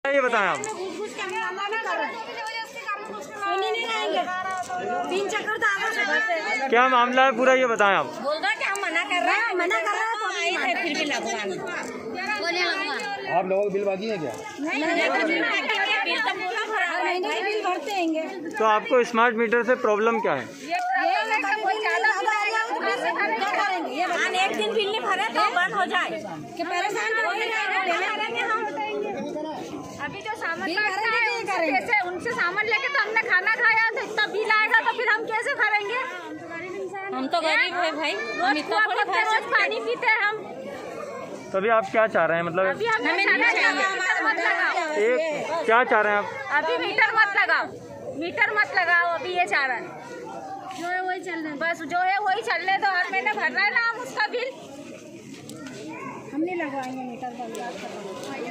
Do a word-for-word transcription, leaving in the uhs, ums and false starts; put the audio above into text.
ये बताएं आप। तीन चक्कर तो आगे से क्या मामला है पूरा, ये बताएं आप। बोल रहा कि हम मना कर रहे हैं, मना कर रहे हैं तो आए थे फिर भी लगवाने। बोले लगवा। आप लोगों की बिल बाकी है क्या? नहीं नहीं बिल तो पूरा भरा है, नहीं बिल भरते हैंगे। तो आपको स्मार्ट मीटर से प्रॉब्लम क्या है? एक दिन बिल नहीं भरे तो बंद हो जाए कि परेशान करेंगे हम। अभी जो सामान कैसे उनसे सामान लेके तो हमने खाना खाया तो इतना बिल आएगा तो फिर हम कैसे भरेंगे? हम तो गरीब है भाई, हम इतना थोड़ी भर सकते हैं। पानी पीते हैं हम। तो अभी आप क्या चाह रहे हैं, मतलब अभी हम मीटर मत लगाओ। एक क्या चाह रहे हैं आप? अभी मीटर मत लगाओ, मीटर मत लगाओ। अभी ये चाह रहा है जो है वही चल रहा है, बस जो है वही चल रहे। तो हर महीने भर रहा है ना हम उसका बिल। हम नहीं लगवाएंगे मीटर बंद।